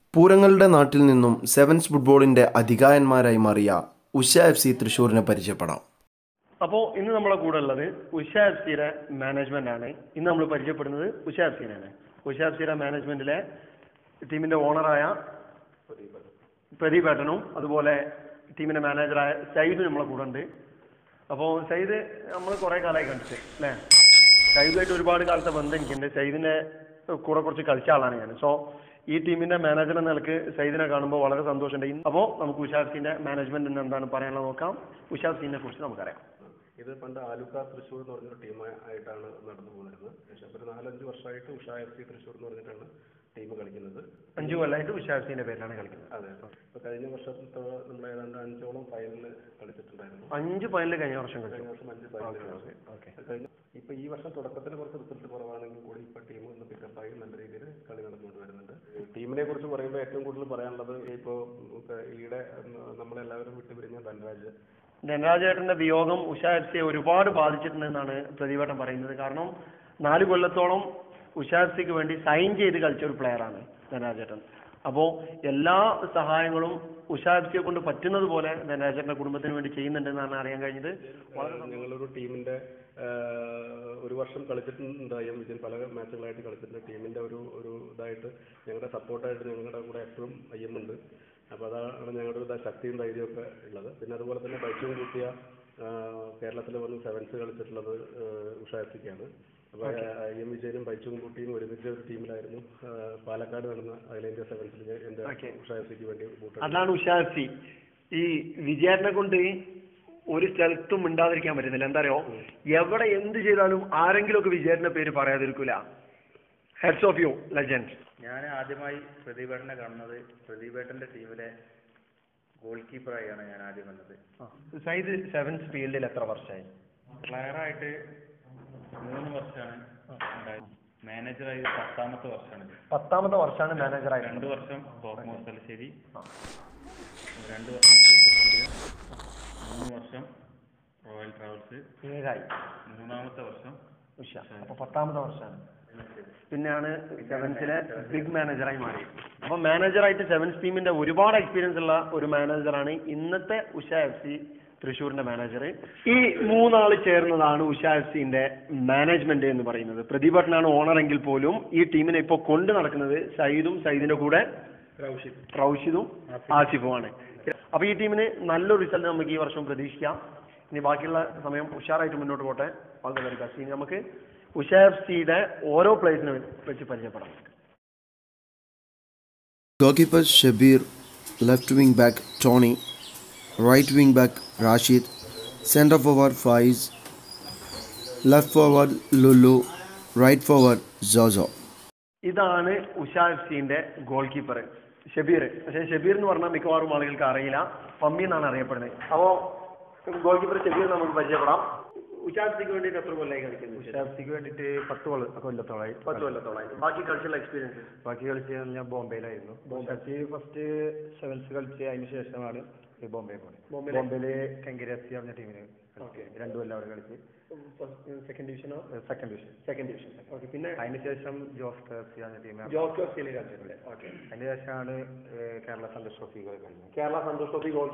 പൂരങ്ങളുടെ നാട്ടിൽ നിന്നും സെവൻസ് ഫുട്ബോളിന്റെ അധികായന്മാരായി മാറിയ ഉഷ എഫ് സി തൃശ്ശൂരിനെ പരിചയപ്പെടാം. അപ്പോൾ ഇന്ന് നമ്മളെ കൂടെ ഉള്ളത് ഉഷ എഫ് സിയുടെ മാനേജ്മെന്റ് ആണ്. ഇന്ന് നമ്മൾ പരിചയപ്പെടുന്നത് ഉഷ എഫ് സിയാണ്. ഉഷ എഫ് സിയുടെ മാനേജ്മെന്റിലെ ടീമിന്റെ ഓണറായ പ്രദീപ് ഏട്ടനും അതുപോലെ ടീമിന്റെ മാനേജറായ സയ്യിദും നമ്മളെ കൂടെ ഉണ്ട്. അപ്പോൾ സയ്യിദ് നമ്മൾ കുറേ കാലമായി കണ്ടിട്ട് അല്ലേ? സയ്യിദുമായിട്ട് ഒരുപാട് കാലത്തെ ബന്ധം എനിക്കുണ്ട്. സയ്യിദിന്റെ കൂടെ കുറച്ച് കളിച്ച ആളാണ് ഞാൻ. സോ ഈ ടീമിന്റെ മാനേജർ എന്ന നിലക്ക് സയ്യിദിനെ കാണുമ്പോൾ വളരെ സന്തോഷമുണ്ട്. അപ്പോൾ നമുക്ക് ഉഷ എഫ് സിന്റെ മാനേജ്മെന്റിന് എന്താണ് പറയാനുള്ളത് നോക്കാം. ഉഷ എഫ് സിനെ കുറിച്ച് നമുക്കറിയാം. ഇത് പണ്ട് ആലുക്ക തൃശ്ശൂർ എന്ന് പറഞ്ഞൊരു ടീമായിട്ടാണ് നടന്നു പോകുന്നത്. പക്ഷേ ഒരു 4-5 വർഷമായിട്ട് ഉഷ എഫ് സി തൃശ്ശൂർ എന്ന് പറഞ്ഞിട്ടാണ് ടീം കളിക്കുന്നത്. 5 കൊല്ലമായിട്ട് ഉഷ എഫ് സിന്റെ പേരിലാണ് കളിക്കുന്നത്. അതെ. ഇപ്പോൾ കഴിഞ്ഞ വർഷത്തെ നമ്മൾ ഏതാണ്ട് 5ഓളം ഫൈനലിൽ കളിച്ചിട്ടുണ്ടായിരുന്നു. 5 ഫൈനൽ കഴിഞ്ഞ വർഷം കളിച്ചു. കഴിഞ്ഞ വർഷം 5 ഫൈനൽ. ഇപ്പോൾ ഈ വർഷം തുടക്കത്തിൽ കുറച്ച് റിസൾട്ട് കുറവാണെങ്കിൽ കൂടി ഇപ്പോൾ ടീം ഒന്ന് പിക്കപ്പായി നല്ല രീതിയിൽ കളി നടന്നുകൊണ്ട് വരുന്നുണ്ട്. ടീമിനെ കുറിച്ച് പറയുമ്പോൾ ഏറ്റവും കൂടുതൽ പറയാനുള്ളത് ഇപ്പോൾ ഈയിടെ നമ്മളെല്ലാവരും വിട്ടുപിരിഞ്ഞ ധനരാജേട്ടന്റെ വിയോഗം ഉഷ എഫ് സിയെ ഒരുപാട് ബാധിച്ചിട്ടുണ്ടെന്നാണ് പ്രദീപേട്ടൻ പറയുന്നത്. കാരണം 4 കൊല്ലത്തോളം ഉഷ എഫ് സിക്ക് വേണ്ടി സൈൻ ചെയ്ത് കളിച്ച ഒരു പ്ലെയറാണ് ധനരാജേട്ടൻ. അപ്പോൾ എല്ലാ സഹായങ്ങളും ഉഷ എഫ് സിയെ കൊണ്ട് പറ്റുന്നത് പോലെ ധനരാജേട്ടന്റെ കുടുംബത്തിന് വേണ്ടി ചെയ്യുന്നുണ്ടെന്നാണ് അറിയാൻ കഴിഞ്ഞത്. ഞങ്ങളൊരു ടീമിന്റെ ഒരു വർഷം കളിച്ചിട്ടുണ്ട്. വിജയൻ പല മാച്ചുകളായിട്ട് കളിച്ചിട്ടുണ്ട്. ടീമിന്റെ ഒരു ഇതായിട്ട് ഞങ്ങളുടെ സപ്പോർട്ടായിട്ട് ഞങ്ങളുടെ കൂടെ എപ്പോഴും ഉണ്ട്. അപ്പോൾ അതാണ് ഞങ്ങളുടെ ഒരു ശക്തിയും ധൈര്യമൊക്കെ ഉള്ളത്. പിന്നെ അതുപോലെ തന്നെ ബൈച്ചും കൂട്ടിയ കേരളത്തിൽ വന്ന് സെവൻസ് കളിച്ചിട്ടുള്ളത് ഉഷ എഫ് സിക്കാണ്. അപ്പോൾ വിജയനും ബൈച്ചും കൂട്ടിയും ഒരുമിച്ച ഒരു ടീമിലായിരുന്നു പാലക്കാട് നടന്ന അഖിലേന്ത്യാ സെവൻസിൽ എൻ്റെ ഉഷ എഫ് സിക്ക് വേണ്ടി ബൂട്ട്. അതാണ് ഉഷ എഫ് സി. ഈ വിജയനെ കൊണ്ട് ഒരു സ്ഥലത്തും മിണ്ടാതിരിക്കാൻ പറ്റുന്നില്ല. എന്താ അറിയോ, എവിടെ എന്ത് ചെയ്താലും ആരെങ്കിലും ഒക്കെ വിജയന്റെ പേര് പറയാതിരിക്കൂല. Hats off you legend. ഞാൻ ആദ്യമായി പ്രദീപേട്ടനെ കാണുന്നത് പ്രദീപേട്ടന്റെ ടീമിലെ ഗോൾ കീപ്പറായാണ് ഞാൻ ആദ്യം കണ്ടത്. സയ്യിദ് സെവൻസ് ഫീൽഡിൽ എത്ര വർഷമായി? പ്ലെയറായിട്ട് 3 വർഷമാണ് ഉണ്ടായത്. മാനേജറായി 10ാമത്തെ വർഷമാണ്. 10ാമത്തെ വർഷമാണ് മാനേജറായി. 2 വർഷം ടോപ്പ് തലശ്ശേരി, 2 വർഷം സ്റ്റുഡിയോ, 3 വർഷം റോയൽ ട്രാവൽസ്, 7ആയി. 3ാമത്തെ വർഷം ഉഷ. അപ്പൊ 10ാമത്തെ വർഷമാണ്. പിന്നെയാണ് സെവൻസിലെ ബിഗ് മാനേജറായി മാറി. അപ്പൊ മാനേജറായിട്ട് സെവൻസ് ടീമിന്റെ ഒരുപാട് എക്സ്പീരിയൻസ് ഉള്ള ഒരു മാനേജറാണ് ഇന്നത്തെ ഉഷ എഫ് സി തൃശ്ശൂരിന്റെ മാനേജർ. ഈ 3 ആള് ചേർന്നതാണ് ഉഷ എഫ് സിന്റെ മാനേജ്മെന്റ് എന്ന് പറയുന്നത്. പ്രദീപേട്ടനാണ് ഓണർ എങ്കിൽ പോലും ഈ ടീമിനെ ഇപ്പോൾ കൊണ്ട് നടക്കുന്നത് സയ്യിദും സയ്യിദിന്റെ കൂടെ റൗഷിദും ആസിഫുമാണ്. അപ്പൊ ഈ ടീമിന് നല്ലൊരു റിസൾട്ട് നമുക്ക് ഈ വർഷം പ്രതീക്ഷിക്കാം. ഇനി ബാക്കിയുള്ള സമയം ഉഷാറായിട്ട് മുന്നോട്ട് പോട്ടെ. വളരെ വെരി ബെസ്റ്റ്. ഇനി നമുക്ക് ഉഷ എഫ് സിയുടെ ഓരോ പ്ലേസിനെ വെച്ച് പരിചയപ്പെടാം. Goalkeeper Shabir, left wing back Tony, right wing back Rashid, centre forward Faiz, left forward Lulu, right forward Zozo. ഇതാണ് ഉഷ എഫ് സിന്റെ ഗോൾ കീപ്പർ ഷബീർ. പക്ഷേ ഷബീർ എന്ന് പറഞ്ഞാൽ മിക്കവാറും ആളുകൾക്ക് അറിയില്ല, പമ്മി എന്നാണ് അറിയപ്പെടുന്നത്. അപ്പോൾ ഗോൾ കീപ്പർ ഷബീർ നമുക്ക് പരിചയപ്പെടാം. ഉഷ എഫ് സിക്ക് വേണ്ടിയിട്ട് എത്ര കൊല്ലമായി കളിക്കുന്നത്? ഉഷ എഫ് സിക്ക് വേണ്ടിയിട്ട് 10 കൊല്ലത്തോളമായി. 10 കൊല്ലത്തോളമായി. ബാക്കി കളിച്ചുള്ള എക്സ്പീരിയൻസ്? ബാക്കി കളിച്ചത് ഞാൻ ബോംബെയിലായിരുന്നു. ഫസ്റ്റ് സെവൻസ് കളിച്ച് അതിന് ശേഷമാണ് ബോംബെ പോയത്. ബോംബെയില് കെങ്കരി എഫ് സി പറഞ്ഞ ടീമിന് 2 കൊല്ലം അവിടെ കളിച്ച്. സെക്കൻഡ് ഡിവിഷനോ? Second division. ഓക്കെ. പിന്നെ അതിന് ശേഷം ജോസ് എഫ് സി പറഞ്ഞ ടീം കളിച്ചിട്ടുണ്ട്. ഓക്കെ. അതിന് ശേഷമാണ് കേരള സന്തോഷ് ട്രോഫി കളിക്കുന്നത്. Kerala Santosh trophy goal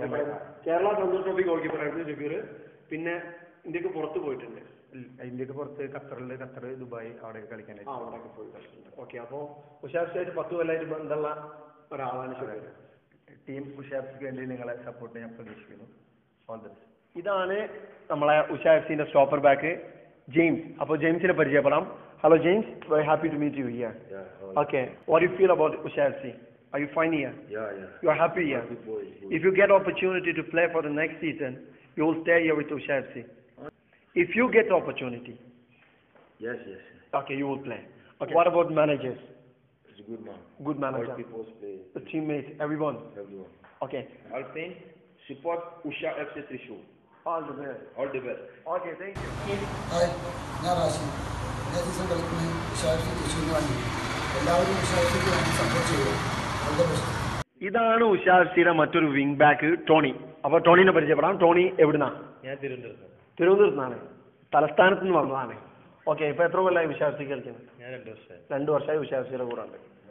keeper ആയിരുന്നു ഷബീർ. പിന്നെ ഇന്ത്യക്ക് പുറത്ത് പോയിട്ടുണ്ട്. ഇന്ത്യക്ക് പുറത്ത് ഖത്തർ, ദുബായ് അവിടെ കളിക്കാനായിട്ട് അവിടെയൊക്കെ പോയി കളിച്ചിട്ടുണ്ട്. ഓക്കെ. അപ്പോൾ ഉഷ എഫ് സിയായിട്ട് 10 കൊല്ലമായിട്ട് ബന്ധമുള്ള ഒരാളാണ് ഷബീർ. ടീം ഉഷ എഫ് സിക്ക് വേണ്ടി നിങ്ങളെ സപ്പോർട്ട് ഞാൻ പ്രതീക്ഷിക്കുന്നു. All the best. ഇതാണ് നമ്മളെ ഉഷ എഫ് സിന്റെ സ്റ്റോപ്പർ ബാക്ക് ജെയിംസ്. അപ്പോൾ ജെയിംസിനെ പരിചയപ്പെടാം. Hello James, very happy to meet you here. Okay, what you feel about Usha F C? Are you fine here? Yeah. You are happy here? If you get opportunity to play for the next season, you will stay here with Usha FC. If you get the opportunity. Yes. Okay, you will play. Okay. What about managers? It's a good man. Good manager. All people play. The teammates, everyone. Okay. All fans support Usha FC Thrissur. All the best. Okay, thank you. Hi, ഞാൻ റാഷി. ഞാൻ season കളിക്കുന്ന ഉഷാഫി തൃശ്ശൂരിന് വേണ്ടി എല്ലാവരും ഉഷാഫിക്ക് വേണ്ടി support ചെയ്യുക. All the best. ഇതാണ് Usha F സിയുടെ മറ്റൊരു വിങ് ബാക്ക് ടോണി. അപ്പോൾ ടോണിനെ പരിചയപ്പെടാം. ടോണി എവിടുന്നാ? ഞാൻ തിരുവനന്തപുരത്താണ്. തലസ്ഥാനത്ത് നിന്ന് വന്നതാണ്. ഓക്കെ. ഇപ്പോൾ എത്ര കൊല്ലമായി ഉഷ എഫ് സി കളിക്കുന്നത്? ഞാൻ 2 വർഷമായി. 2 വർഷമായി ഉഷ എഫ് സിയുടെ കൂടെ ഉണ്ട്.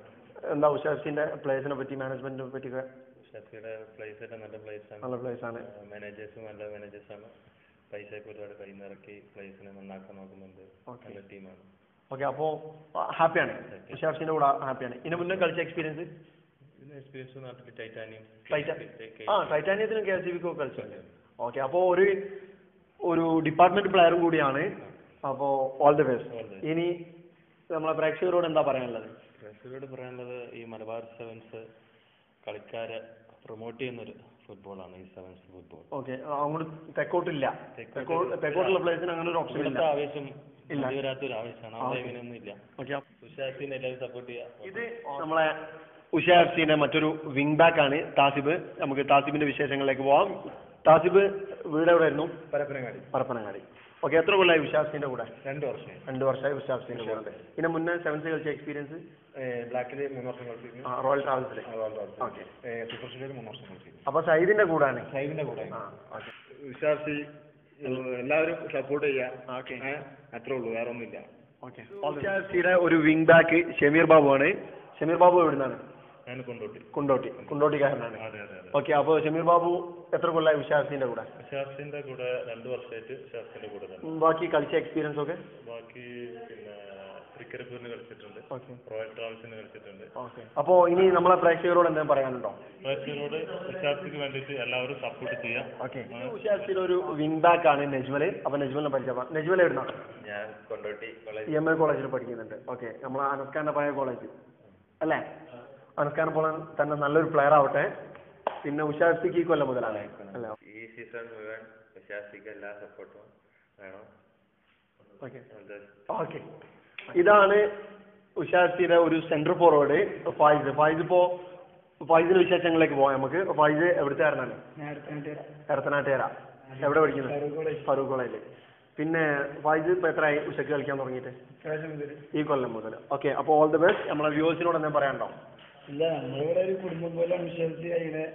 എന്താ ഉഷ എഫ്സിന്റെ പ്ലേയേഴ്സിനെ പറ്റി മാനേജ്മെന്റിനെ പറ്റിയൊക്കെ? ഷഫിയുടെ പ്ലേയേഴ്സൊക്കെ നല്ല പ്ലേയേഴ്സാണ്, നല്ല പ്ലേയേഴ്സ് ആണ്. മാനേജേഴ്സും നല്ല മാനേജേഴ്സാണ്. പൈസയൊക്കെ ഒരുപാട് കയ്യിൽ നിന്നിറക്കി പ്ലേയേഴ്സിനെ നന്നാക്കാൻ നോക്കുന്നുണ്ട്. നല്ല ടീമാണ്. ഓക്കെ, അപ്പോൾ ഹാപ്പിയാണ്, ഉഷ എഫ്സിന്റെ കൂടെ ഹാപ്പിയാണ്. ഇതിന് മുന്നേ കളിച്ച എക്സ്പീരിയൻസ്? എക്സ്പീരിയൻസ് നാട്ടിൽ ടൈറ്റാനിയം. ടൈറ്റാനിയത്തിനും KRCBക്കും കളിച്ചിട്ടുണ്ട്. ഓക്കെ, അപ്പോൾ ഒരു ഡിപ്പാർട്ട്മെന്റ് പ്ലെയറും കൂടിയാണ്. അപ്പോൾ ഓൾ ദി ബെസ്റ്റ്. ഇനി നമ്മളെ പ്രേക്ഷകരോട് എന്താ പറയാനുള്ളത്? പ്രേക്ഷകരോട് പറയാനുള്ളത് ഈ മലബാർ സെവൻസ് കളിക്കാരെ പ്രൊമോട്ട് ചെയ്യുന്നൊരു ഫുട്ബോളാണ് ഈ സെവൻസ് ഫുട്ബോൾ. ഓക്കെ, അങ്ങോട്ട് തെക്കോട്ടില്ല, തെക്കോട്ടുള്ള പ്ലേയേഴ്സിന് അങ്ങനെ ഒരു ഓപ്ഷൻ ഇല്ല. ആവേശം ഇല്ല, വരാത്തൊരു ആവേശമാണ്, അങ്ങനെയൊന്നും ഇല്ല. ഓക്കെ, ഉഷ എഫ്സിനെ എല്ലാവരും സപ്പോർട്ട് ചെയ്യാം. ഇത് നമ്മളെ ഉഷ എഫ്സിന്റെ മറ്റൊരു വിങ് ബാക്ക് ആണ് താസിബ്. നമുക്ക് താസിബിന്റെ വിശേഷങ്ങളിലേക്ക് പോവാം. താസിബ് വീട് എവിടെയായിരുന്നു? പരപ്പനങ്ങാടി. ഓക്കെ, എത്ര കൊല്ലമായി ഉഷ എഫ്സിന്റെ കൂടെ? 2 വർഷമായി. 2 വർഷമായി ഉഷ എഫ്സിന്റെ കൂടെ. ഇതിന് മുന്നേ സെവൻസ് കളിച്ച എക്സ്പീരിയൻസ്? ബ്ലാക്കിൽ 3 വർഷം കളിച്ചിരുന്നു. റോയൽ ട്രാവൽസിൽ. ഓക്കെ, സൂപ്പർ സ്റ്റേഡിൽ 3 വർഷം കളിച്ചിരുന്നു. അപ്പൊ സൈദിന്റെ കൂടാണ്? സൈദിന്റെ കൂടെ. ഉഷ എഫ്സി എല്ലാവരും സപ്പോർട്ട് ചെയ്യാം. ഓക്കെ, അത്രേ ഉള്ളൂ, വേറെ ഒന്നുമില്ല. ഓക്കെ, ഉഷ എഫ്സിയുടെ ഒരു വിങ് ബാക്ക് ഷമീർ ബാബു ആണ്. ഷമീർ ബാബു എവിടുന്നാണ്? ഞാൻ കുണ്ടോട്ടിക്കാരനാണ്. ഓക്കെ, അപ്പോൾ ഷമീർ ബാബു എത്ര കൊല്ലമായി ഉഷ എഫ്സിന്റെ കൂടെ? ഉഷ എഫ്സിന്റെ കൂടെ 2 വർഷമായിട്ട് ഉഷ എഫ്സിന്റെ കൂടെ തന്നെ. ബാക്കി കളിച്ച എക്സ്പീരിയൻസ് ഒക്കെ? ബാക്കി പിന്നെ ക്രിക്കറ്റ് കളിച്ചിട്ടുണ്ട്, റോയൽ ട്രാവൽസിന് കളിച്ചിട്ടുണ്ട്. അപ്പോൾ ഇനി നമ്മളെ പ്രേക്ഷകരോട് എന്തെങ്കിലും പറയാനുണ്ടോ? പ്രേക്ഷകരോട് ഉഷ എഫ്സിക്ക് വേണ്ടിയിട്ട് എല്ലാവരും സപ്പോർട്ട് ചെയ്യാം. ഓക്കെ, ഉഷ എഫ്സിയുടെ ഒരു വിങ് ബാക്ക് ആണ് നജ്മൽ. അപ്പൊ നജ്മലിനെ പരിചയപ്പെടാം. നജ്മൽ എവിടുന്നാണ്? ഞാൻ കൊണ്ടോട്ടി EMI കോളേജിൽ പഠിക്കുന്നുണ്ട്. ഓക്കെ, നമ്മളെ അനസ്ഖാന്റെ പഴയ കോളേജ് അല്ലേ? അനസ്ഖാൻ പോലെ തന്നെ നല്ലൊരു പ്ലെയർ ആവട്ടെ. പിന്നെ ഉഷ എഫ്സിക്ക് ഈ കൊല്ലം മുതലാണ് അല്ല, ഈ സീസൺ മുഴുവൻ ഉഷ എഫ്സിക്ക് എല്ലാ സപ്പോർട്ടും വേണം. ഓക്കെ, ഇതാണ് ഉഷ എഫ്സിയുടെ ഒരു സെന്റർ ഫോർവേഡ് ഫായിസ്. ഫായിസിന്റെ വിശേഷങ്ങളിലേക്ക് പോവാം നമുക്ക്. ഫായിസ് എവിടുത്തെ കാരനാണ്? എടത്തനാട്ടുകര. എവിടെ പഠിക്കുന്നത്? ഫറൂഖ് കോളേജിൽ. പിന്നെ ഫായിസ് ഇപ്പൊ എത്രയായി ഉഷക്ക് കളിക്കാൻ തുടങ്ങിയിട്ട്? ഈ കൊല്ലം മുതൽ. ഓക്കെ, അപ്പോൾ ഓൾ ദി ബെസ്റ്റ്. നമ്മളെ വ്യൂവേഴ്സിനോട് എന്തെങ്കിലും പറയാനുണ്ടോ? ഇല്ല, നമ്മളിവിടെ ഒരു കുടുംബം പോലെയാണ് വിശ്വസിച്ച്.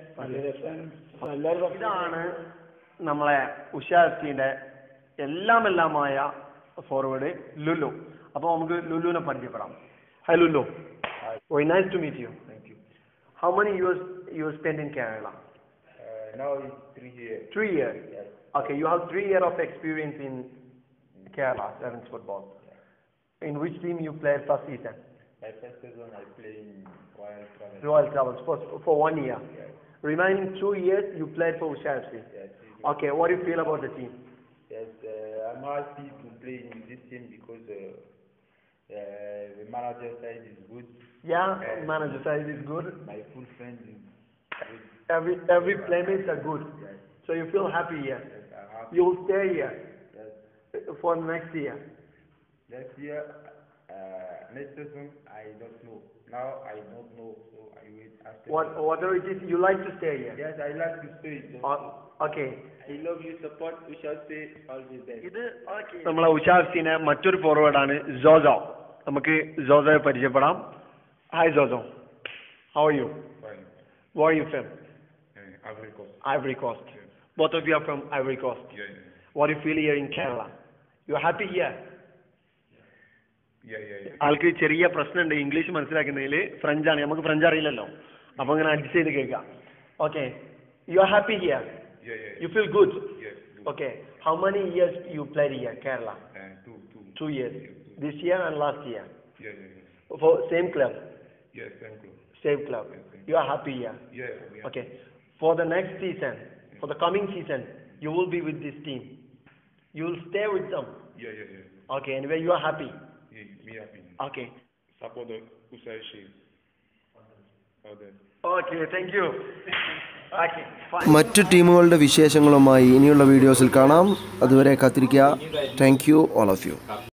ഇതാണ് നമ്മളെ ഉഷ എഫ്സിന്റെ എല്ലാമായ ഫോർവേഡ് ലുലു. അപ്പോൾ നമുക്ക് ലുലുവിനെ പരിചയപ്പെടാം. Hi Lulu, very nice to meet you. How many years you spent in Kerala? Now it's 3 years. 3 years. Yes. Okay, you have 3 years of experience in Kerala Sevens football. In which team you played first season? My first season I played in Royal Travels for 1 year. Yes. Remaining 2 years you played for Usha FC. Yes. Okay, what do you feel about the team? Yes, I'm happy to play in this team because the manager side is good. Yeah, manager side is good. My full friends is good. Every playmates are good. Yes. So you feel happy here. Yes, I'm happy. You will stay here Yes. for next year. Next year, next season, I don't know. Now I don't know, so I wait after. Whatever it is, you like to stay here. Yes, I like to stay. Okay. I love you, support. We shall stay always there. നമ്മളെ ഉഷ എഫ്സിനെ മറ്റൊരു ഫോർവേഡാണ് ജോസോ. നമുക്ക് ജോസോയെ പരിചയപ്പെടാം. Hi Zozo, how are you? Fine. Where are you from? Ivory Coast. Ivory Coast. Yeah. Both of you are from Ivory Coast. Yeah. What do you feel here in Kerala? You are happy here? Yeah. ആൾക്ക് ചെറിയ പ്രശ്നമുണ്ട് English മനസ്സിലാക്കുന്നതിൽ. ഫ്രഞ്ചാണ്, നമുക്ക് French അറിയില്ലല്ലോ, അപ്പൊ അങ്ങനെ adjust ചെയ്ത് കേൾക്കാം. Okay, you are happy here? Yeah. You feel good? Yes. Okay. How many years you played here, Kerala? 2 years. This year and last year. Yeah. For same club? Yes, thank you. Same club. You are happy here? Yeah. Okay. For the next season, for the coming season, you will be with this team. You will stay with them. Yeah. Okay. Anyway, you are happy. Yeah, me happy. Okay. Support the Usai. Okay. Thank you. Okay. Fine. മറ്റു ടീമുകളുടെ വിശേഷങ്ങളുമായി ഇനിയുള്ള വീഡിയോസിൽ കാണാം. അതുവരെ കാത്തിരിക്കുക. Thank you all of U.